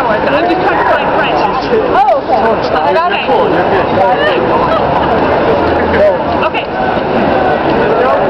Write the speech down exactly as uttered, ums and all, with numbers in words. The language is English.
other ones. I'm just trying to find French. Oh, okay. I got it. Okay. Okay.